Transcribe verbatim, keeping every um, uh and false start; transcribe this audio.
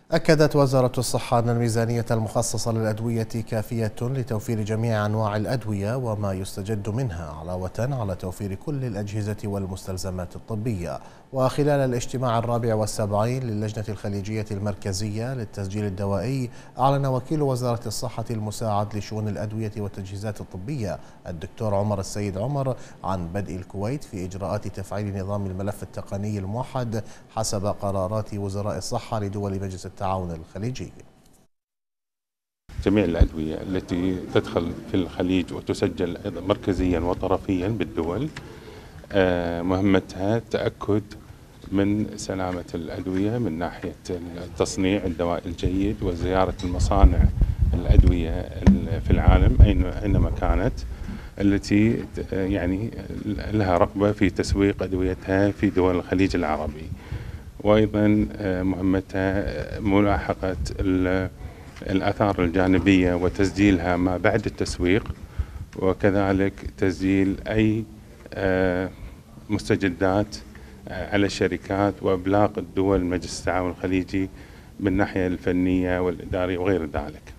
أكدت وزارة الصحة أن الميزانية المخصصة للأدوية كافية لتوفير جميع أنواع الأدوية وما يستجد منها، علاوة على توفير كل الأجهزة والمستلزمات الطبية. وخلال الاجتماع الرابع والسبعين للجنة الخليجية المركزية للتسجيل الدوائي، أعلن وكيل وزارة الصحة المساعد لشؤون الأدوية والتجهيزات الطبية الدكتور عمر السيد عمر عن بدء الكويت في إجراءات تفعيل نظام الملف التقني الموحد حسب قرارات وزراء الصحة لدول مجلس التعاون الخليجي. جميع الأدوية التي تدخل في الخليج وتسجل مركزيا وطرفيا بالدول مهمتها التأكد من سلامة الأدوية من ناحية تصنيع الدواء الجيد وزيارة المصانع الأدوية في العالم أينما كانت التي يعني لها رغبة في تسويق أدويتها في دول الخليج العربي، وأيضا مهمتها ملاحقة الآثار الجانبية وتسجيلها ما بعد التسويق، وكذلك تسجيل أي مستجدات على الشركات وإبلاغ الدول مجلس التعاون الخليجي من الناحية الفنية والإدارية وغير ذلك.